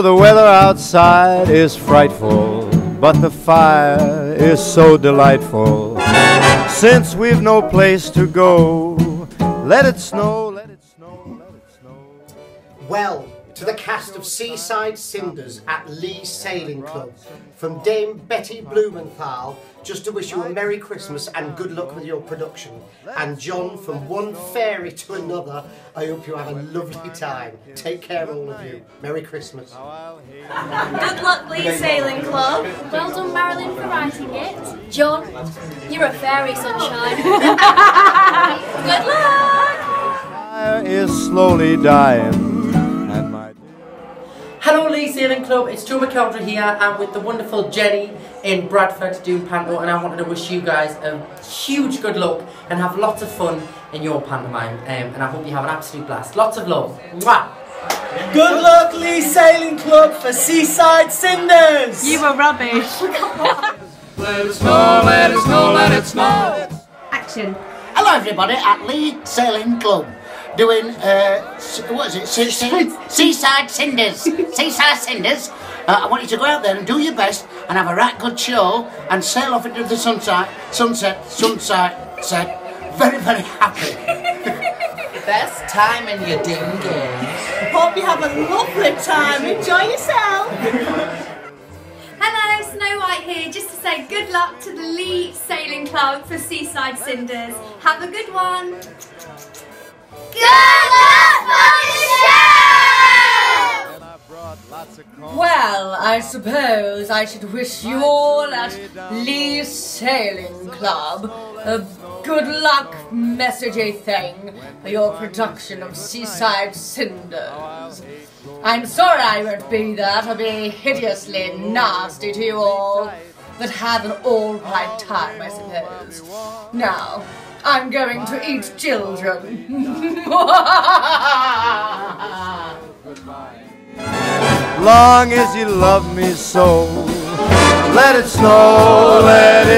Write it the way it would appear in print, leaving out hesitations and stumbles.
the weather outside is frightful, but the fire is so delightful. Since we've no place to go, let it snow, let it snow, let it snow. Well, to the cast of Seaside Cinders at Leigh Sailing Club, from Dame Betty Blumenthal, just to wish you a Merry Christmas and good luck with your production. And John, from one fairy to another, I hope you have a lovely time. Take care, all of you. Merry Christmas. Good luck, Leigh Sailing Club. Well done, Marilyn, for writing it. John, you're a fairy, sunshine. Good luck! Fire is slowly dying. Hello Leigh Sailing Club, it's Joe McKelvey here. I'm with the wonderful Jenny in Bradford doing panto, and I wanted to wish you guys a huge good luck and have lots of fun in your pantomime, and I hope you have an absolute blast. Lots of love. Mwah! Good luck, Leigh Sailing Club, for Seaside Cinders! You were rubbish. Let it snow, let it snow, let it snow. Action. Hello everybody at Leigh Sailing Club, doing, what is it, Seaside Cinders. Seaside Cinders. I want you to go out there and do your best and have a right good show and sail off into the sunset. Very, very happy. Best time in your dinghy. Hope you have a lovely time. Enjoy yourself. Hello, Snow White here, just to say good luck to the Leigh Sailing Club for Seaside Cinders. Have a good one. Good luck for the show! Well, I suppose I should wish you all at Leigh Sailing Club a good luck messagey thing for your production of Seaside Cinders. I'm sorry I won't be there to be hideously nasty to you all, but have an all-right time, I suppose. Now, I'm going to eat children. Long as you love me so, let it snow, let